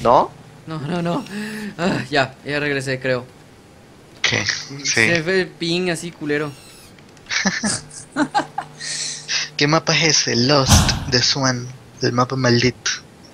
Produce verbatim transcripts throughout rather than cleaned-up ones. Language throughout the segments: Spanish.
¿No? No, no, no. Ah, ya, ya regresé, creo. ¿Qué? Sí. Se fue el ping así culero. ¿Qué mapa es ese? Lost de Swan, el mapa maldito.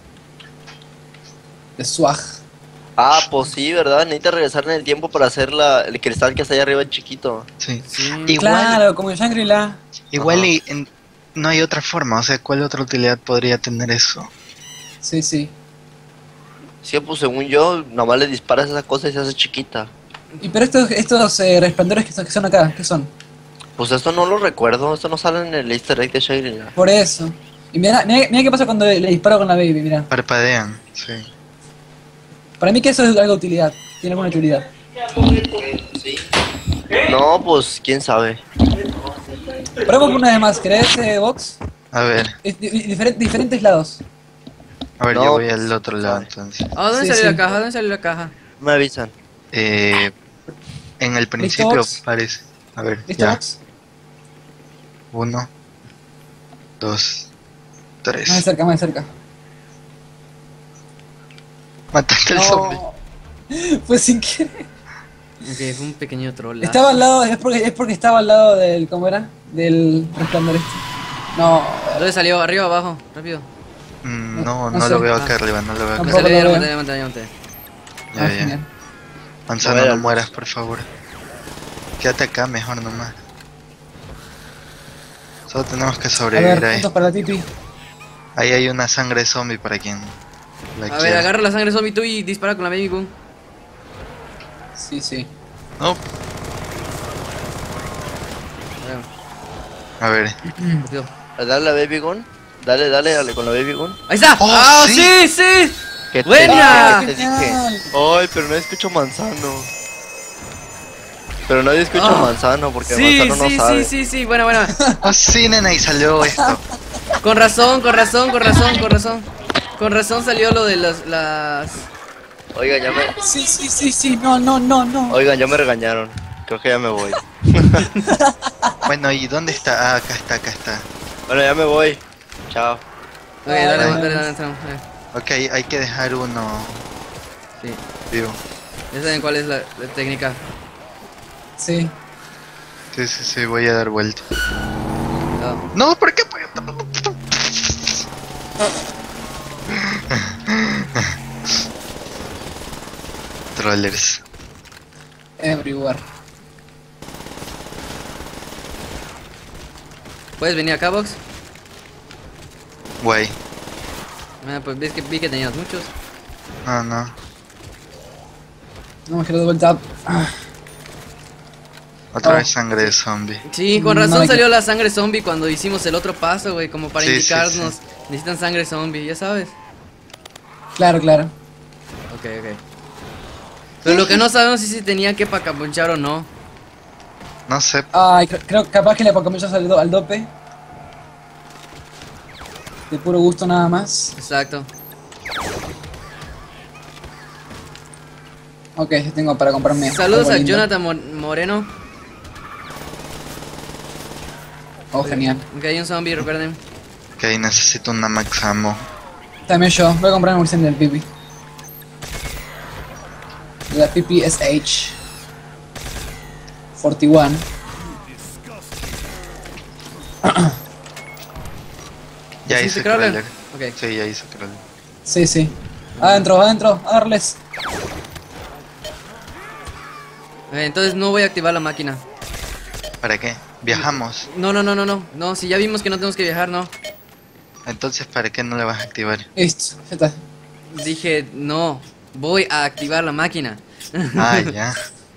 De swag. Ah, pues sí, ¿verdad? Necesitas regresar en el tiempo para hacer la, el cristal que está allá arriba chiquito. Sí. Sí. Igual, Claro, como en Shangri-La. igual Ajá. y en- no hay otra forma, o sea, ¿cuál otra utilidad podría tener eso? Sí, sí. Sí, pues según yo, nomás le disparas esa cosa y se hace chiquita. Y pero estos, estos eh, resplandores que son, que son acá, ¿qué son? Pues esto no lo recuerdo, esto no sale en el easter egg de Shangri-La. Por eso. Y mira, mira, mira qué pasa cuando le disparo con la baby, mira. Parpadean, sí. Para mí que eso es algo de utilidad. Tiene alguna utilidad. Sí. No, pues quién sabe. Probemos una vez más, ¿querés, eh, Vox? A ver, Es di- di- diferen- diferentes lados. a ver, No, yo voy pues, al otro lado sabe. entonces. Ah, ¿dónde Sí, salió sí. la caja? ¿Dónde salió la caja? Me avisan. Eh, en el principio Vox? parece. A ver, ¿Listo, ya. Vox? Uno, dos, Más de tres. cerca, más de cerca. Mataste al zombie. No. Fue sin querer. Ok, fue un pequeño troll. Estaba al lado, es porque, es porque estaba al lado del, ¿cómo era? Del resplandor este. No, ¿Dónde salió? ¿Arriba o abajo? Rápido. Mm, no, No no sé. lo veo Ah. acá arriba, no lo veo acá. Tampoco. Salió, ya lo lo veo. maté, ya lo maté, ya lo maté. Ya, ah, ya. genial. Manzano, A ver, no al- mueras, por favor. Quédate acá mejor nomás. Solo tenemos que A sobrevivir ver, ahí. puntos para la tipi. Ahí hay una sangre zombie para quien la A ver, quiera. agarra la sangre zombie tú y dispara con la baby gun. Sí, sí. No, a ver. Rápido. Dale la baby gun. Dale, dale, dale con la baby gun. ¡Ahí está! Oh, ¡Ah, sí. sí, sí! ¿Qué te ¡Buena! dije? Te dije. Genial. Ay, pero no escucho manzano. Pero nadie escucha Ah. manzano porque Sí, manzano no sí, sabe. sí, sí, sí, buena, buena. Oh, sí, nena, y salió esto. Con razón, con razón, con razón, con razón. Con razón salió lo de las... las... Oigan, ya me, Sí, sí, sí, sí. No, no, no, no. oigan, ya me regañaron. Creo que ya me voy. Bueno, ¿y dónde está? Ah, acá está, acá está. Bueno, ya me voy. Chao. Ok, dale, Ay. dale, dale, dale, dale. Ok, hay que dejar uno Sí, vivo. ya saben cuál es la, la técnica. Sí. Sí, sí, sí, voy a dar vuelta. No. No, ¿por qué? Trollers. Everywhere. ¿Puedes venir acá, Vox? Guay. Ah, pues ves que vi que tenías muchos. No, no. No me quiero de vuelta. Ah, Otra Oh. vez sangre de zombie. Sí, con No, razón hay que- salió la sangre zombie cuando hicimos el otro paso, güey, como para Sí, sí, indicarnos. Necesitan sangre zombie, ya sabes. claro, claro. Ok, ok. Pero lo que no sabemos es si tenía que pacaponchar o no. No sé. Ay, cre- creo capaz que le apocamientos al, do- al dope. De puro gusto nada más. Exacto. Ok, ya tengo para comprarme. Saludos algo a lindo. Jonathan Mo- Moreno. Oh, genial. Ok, hay un zombie, recuerden. Ok, necesito una max ammo. También yo. Voy a comprar una munición del pipi. De la pipi S H. cuarenta y uno. Ya ¿Hiciste hice crawler? crawler. Ok. Sí, ya hice crawler. Sí, sí. Adentro, adentro, a darles. Ok, entonces no voy a activar la máquina. ¿Para qué? Viajamos. No, no, no, no, no. No, si ya vimos que no tenemos que viajar, no. Entonces, ¿para qué no le vas a activar? Listo, ya está. Dije, no. Voy a activar la máquina. Ah, ya.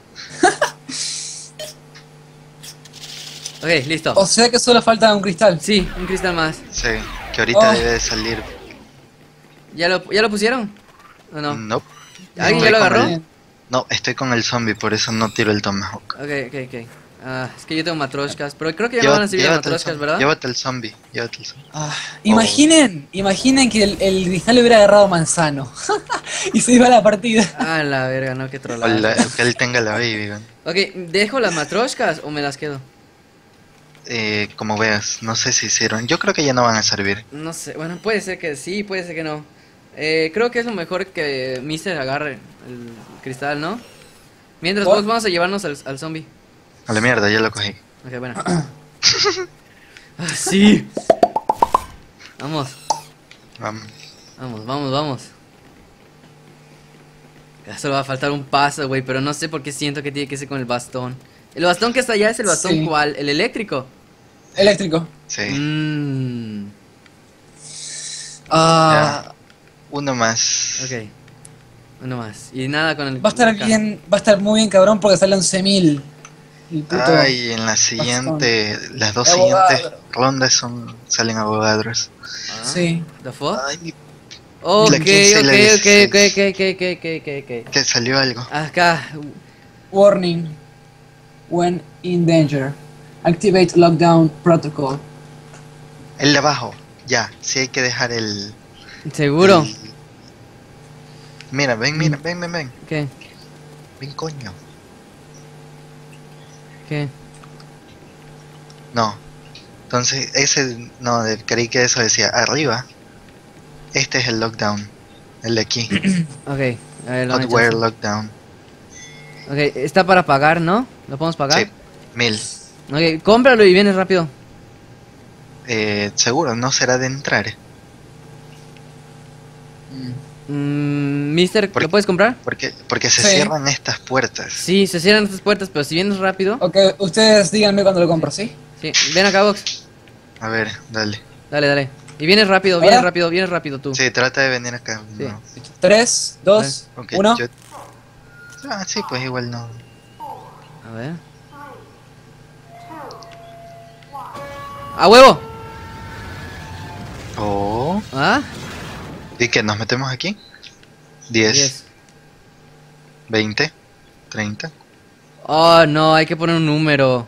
Ok, listo. O sea que solo falta un cristal. Sí, un cristal más. Sí, que ahorita Oh. debe de salir. ¿Ya lo, ya lo pusieron? ¿O no? Nope. ¿Alguien Estoy ya lo con agarró? el- No, estoy con el zombie, por eso no tiro el tomahawk. Ok, ok, ok. Ah, es que yo tengo matroshkas, pero creo que ya no van a servir las llévate el matroshkas, zombie, ¿verdad? Llévate el zombie, llévate el zombie. Ah, imaginen, imaginen que el, el cristal hubiera agarrado manzano. Y se iba a la partida. Ah, la verga, no, qué O trollada. la- que él tenga la baby, weón. Ok, ¿dejo las matroshkas o me las quedo? Eh, como veas, no sé si hicieron. Yo creo que ya no van a servir. No sé, bueno, puede ser que sí, puede ser que no. Eh, creo que es lo mejor que Mister agarre el cristal, ¿no? Mientras ¿Por? vos vamos a llevarnos al, al zombie. A la mierda, ya lo cogí. Ok, bueno. Ah, sí. Vamos, Vamos. vamos, vamos, vamos. Ya solo va a faltar un paso, güey, pero no sé por qué siento que tiene que ser con el bastón. El bastón que está allá es el bastón Sí. ¿cuál? ¿El eléctrico? Eléctrico. Sí. Mmm. Ah, Uno más. Ok. Uno más. Y nada con el... va a estar acá. bien, va a estar muy bien cabrón porque sale once mil. El puto. Ay, en la siguiente, las dos Abogado. siguientes rondas son salen abogados. Ah, Sí. ¿The fuck? Ay, mi- Ok, La ok, quince y la ok, ok, dieciséis. ok, ok, ok, ok, ok. que salió algo. Acá. Warning. When in danger. Activate lockdown protocol. El de abajo, ya, sí hay que dejar el... ¿Seguro? el- Mira, ven, mira, ven, ven, ven. ¿Qué? Ven, coño. ¿Qué? No. Entonces, ese, no, de- creí que eso decía arriba. Este es el lockdown. El de aquí. Ok. A ver, dame Hotware chance. lockdown. Ok, está para pagar, ¿no? ¿Lo podemos pagar? Sí, mil. Ok, cómpralo y vienes rápido. Eh, seguro, no será de entrar. Mm. Mm, Mister, ¿Por ¿lo qué? puedes comprar? Porque, porque se Sí. cierran estas puertas. Sí, se cierran estas puertas, pero si vienes rápido. Ok, ustedes díganme cuando lo compro, ¿sí? Sí, ven acá, Vox. A ver, dale. Dale, dale. Y vienes rápido, ¿Ahora? vienes rápido, vienes rápido tú. Sí, trata de venir acá. Sí. No. tres, dos, Ok, uno. yo- Ah, sí, pues igual no. A ver. ¡A huevo! Oh. ¿Ah? ¿Y qué? ¿Nos metemos aquí? diez, diez. veinte, treinta. Oh, no, hay que poner un número.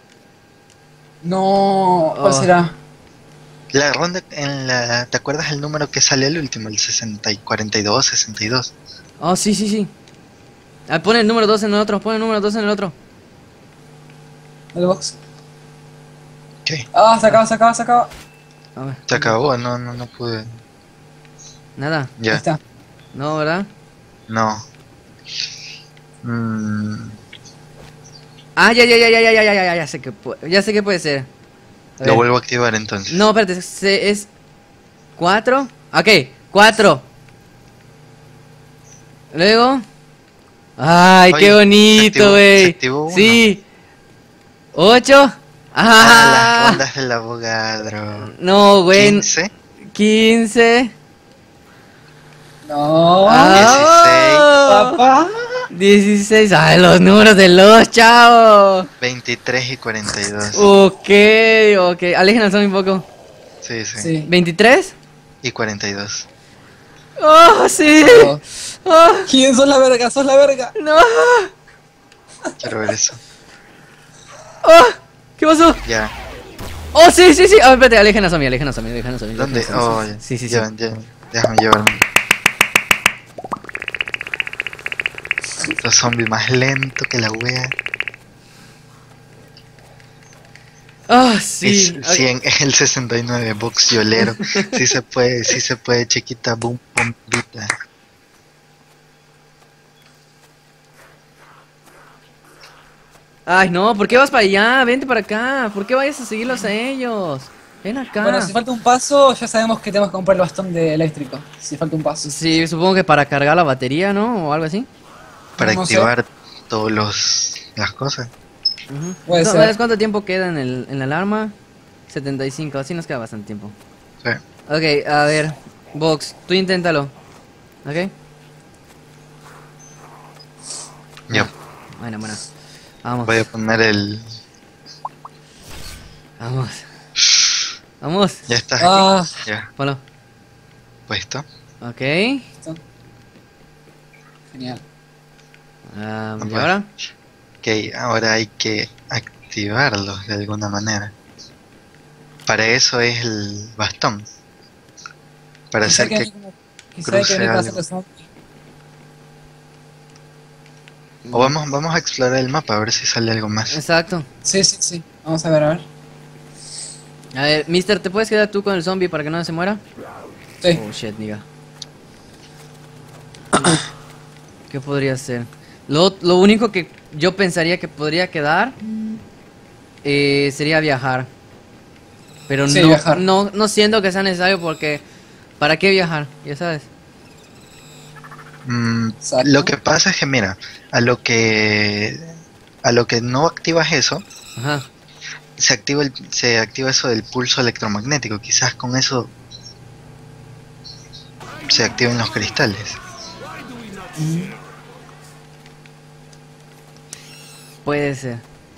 No, ¿cuál Oh. será? La ronda en la... ¿Te acuerdas el número que sale el último? El sesenta y cuarenta y dos, sesenta y dos. Oh, sí, sí, sí. Ah, pon el número dos en el otro, pon el número dos en el otro. El box. ¿Qué? Ah, se acaba, se acaba, se acaba. A ver. ¿Se acabó? No, no, no pude. Nada. Ahí Ya, está. No, ¿verdad? no. Mm, Ah, ya, ya, ya, ya, ya, ya, ya, ya, ya sé que pu- ya sé que puede ser. A lo ver. vuelvo a activar entonces. No, espérate, se- es cuatro. Ok, cuatro. Luego. Ay, Oye, qué se bonito, activó- se güey. activó uno. Sí. Ocho. Ah, las Ah, rondas del abogado. no, güey. quince, quince. No. Ah, Papá. dieciséis. Ay, los números de los chavos. veintitrés y cuarenta y dos. Ok, ok. Alejen al zombie un poco. Sí, sí, Sí. ¿veintitrés? Y cuarenta y dos. Oh, sí. Oh. Oh, ¿Quién sos la verga? ¡Sos la verga! no. Quiero ver eso. Oh, ¿qué pasó? Ya. Oh, sí, sí, sí. A ver, espérate, alejen a zombie, alejen a zombie, alejen a zombie. ¿Dónde? alejen a Oh, zombie. ya. Sí, sí, sí. Ya, ya. Déjame llevarme. Los zombies más lento que la wea. Ah, sí. Es, sí, en, el sesenta y nueve, box violero. Sí se puede, sí se puede, chiquita, boom, bombita. Ay, no, ¿por qué vas para allá? Vente para acá. ¿Por qué vayas a seguirlos a ellos? Ven acá. Bueno, si falta un paso, ya sabemos que tenemos que comprar el bastón de eléctrico. Si falta un paso. Sí, supongo que para cargar la batería, ¿no? O algo así. Para No sé. activar todos los las cosas. Ujú. Puede No, ser. ¿sabes cuánto tiempo queda en, el, en la alarma? setenta y cinco, así nos queda bastante tiempo. Sí. Ok, a ver, Vox, tú inténtalo. ¿Ok? Ya, Bueno, bueno. Vamos, voy a poner el. vamos. Vamos, Ya está. Ah, Ya, ponlo. puesto. Ok. genial. Ah, ¿y Bueno. ahora? Ok, ahora hay que activarlos de alguna manera. Para eso es el bastón. Para Quizá hacer que, que. quizá cruce que venir para algo. hacer eso. O vamos, vamos a explorar el mapa a ver si sale algo más. Exacto. Sí, sí, sí. Vamos a ver, a ver. A ver, Mister, ¿te puedes quedar tú con el zombie para que no se muera? Sí. Oh, shit, nigga. ¿Qué podría ser? Lo, lo único que yo pensaría que podría quedar eh, sería viajar. Pero Sí, no, viajar. no, no siento que sea necesario porque ¿para qué viajar? Ya sabes. Mm, Exacto. lo que pasa es que, mira, a lo que a lo que no activas eso, Ajá. se activa el, se activa eso del pulso electromagnético. Quizás con eso se activen los cristales. Puede ser.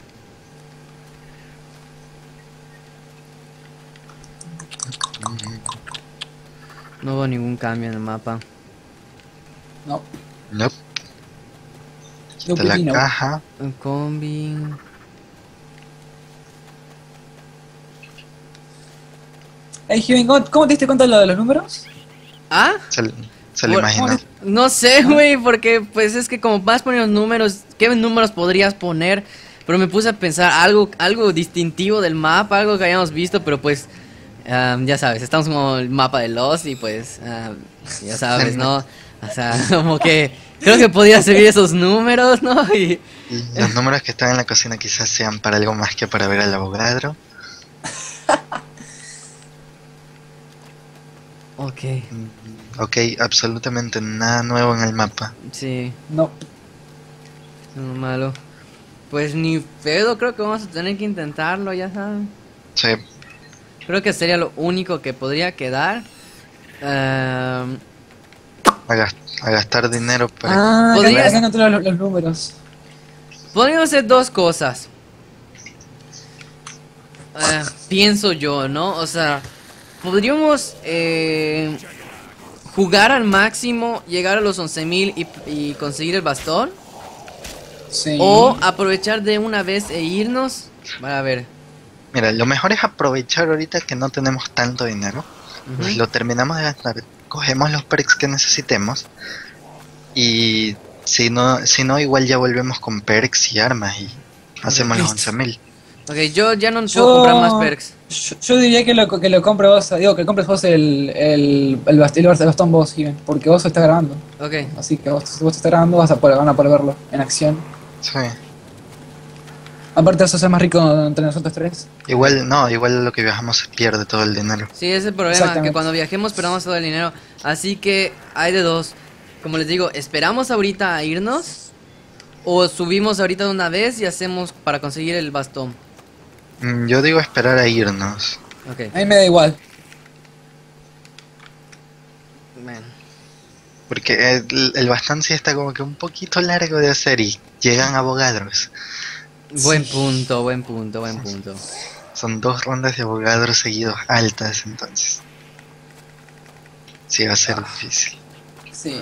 No hubo ningún cambio en el mapa. No. Nope. No, Está la no. caja. Un combi. Hey, Steven, ¿cómo, ¿cómo te diste cuenta de lo de los números? ¿Ah? Se, se lo Por- imaginó. No sé, güey, porque pues es que como vas poniendo números, ¿qué números podrías poner? Pero me puse a pensar algo, algo distintivo del mapa, algo que hayamos visto, pero pues am, ya sabes, estamos como el mapa de Lost y pues am, ya sabes, ¿no? O sea, como que creo que podía seguir esos números, ¿no? Y Los números que están en la cocina quizás sean para algo más que para ver al abogado. ok, Mm, Ok, absolutamente nada nuevo en el mapa. sí, No. no malo. Pues ni pedo, creo que vamos a tener que intentarlo, ya saben. Sí, Creo que sería lo único que podría quedar. Am, a, gas- a gastar dinero para... Ah, acá, ¿Podrías- acá encontré los, los números. Podríamos hacer dos cosas. Eh, pienso yo, ¿no? O sea, podríamos eh, jugar al máximo, llegar a los once mil y, y conseguir el bastón. Sí. O aprovechar de una vez e irnos. Para ver. Mira, lo mejor es aprovechar ahorita que no tenemos tanto dinero. Pues Ujú. lo terminamos de gastar, cogemos los perks que necesitemos. Y si no, si no igual ya volvemos con perks y armas y hacemos los listo. once mil. Ok, yo ya no Yo- puedo comprar más perks. Yo, yo diría que lo, que lo compre vos, digo, que compres vos el, el, el, bast- el bastón vos, Steven, porque vos estás grabando. Ok. Así que vos, si vos estás grabando, vas a poder, van a poder verlo en acción. Sí. Aparte, eso es más rico entre nosotros tres. Igual, no, igual lo que viajamos se pierde todo el dinero. Sí, ese es el problema, Exactamente. que cuando viajemos perdamos todo el dinero. Así que hay de dos. Como les digo, ¿esperamos ahorita a irnos? ¿O subimos ahorita de una vez y hacemos para conseguir el bastón? Mm, Yo digo esperar a irnos. Ok. A mí me da igual. Bueno. Porque el, el bastón sí está como que un poquito largo de hacer y llegan abogados. Buen punto, buen punto, buen punto. Son dos rondas de abogados seguidos altas, entonces. Sí, va a ser difícil. Sí.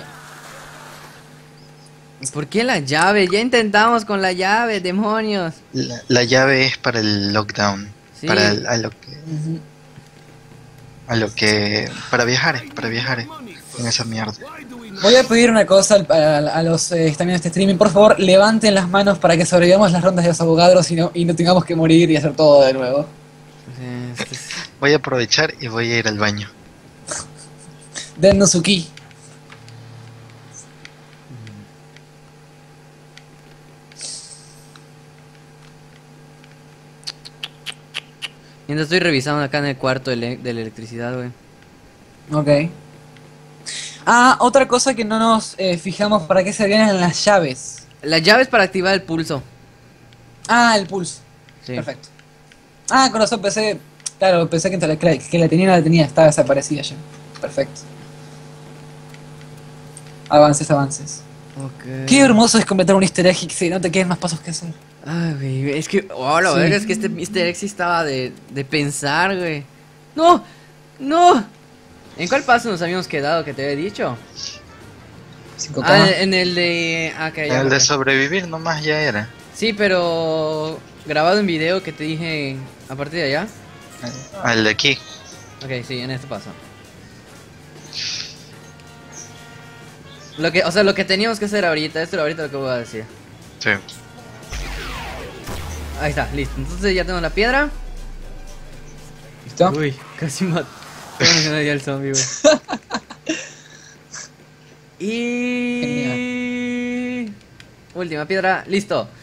¿Por qué la llave? Ya intentamos con la llave, demonios. La, la llave es para el lockdown. Sí. Para el- a lo que. Ujú. A lo que. Para viajar, para viajar en esa mierda. Voy a pedir una cosa al- a, a los eh, que están viendo este streaming. Por favor, levanten las manos para que sobrevivamos las rondas de los abogados y no, y no tengamos que morir y hacer todo de nuevo. Sí, este es- Voy a aprovechar y voy a ir al baño. Dennos su ki. Mientras estoy revisando acá en el cuarto de, le- de la electricidad, güey. Ok. Ah, otra cosa que no nos eh, fijamos para qué servían las llaves. La llave es para activar el pulso. Ah, el pulso. Sí. Perfecto. Ah, con razón pensé. Claro, pensé que, la- que la tenía, no la tenía, estaba desaparecida ya. Perfecto. Avances, avances. Ok. Qué hermoso es completar un easter egg y que no te queden más pasos que hacer. Ay, güey, es que, oh, la Sí. verga, es que este mister X sí estaba de, de pensar, güey. ¡No! ¡No! ¿En cuál paso nos habíamos quedado que te había dicho? cinco Ah, K. en el de... Ah, que ya El me de acordé. sobrevivir nomás ya era. Sí, pero... Grabado en video que te dije a partir de allá. Ah, el de aquí. Ok, sí, en este paso. Lo que, o sea, lo que teníamos que hacer ahorita, esto es ahorita lo que voy a decir. Sí. Ahí está, listo. Entonces ya tengo la piedra. ¿Listo? Uy, casi mato. Casi me dio el zombie, güey. Y última piedra, listo.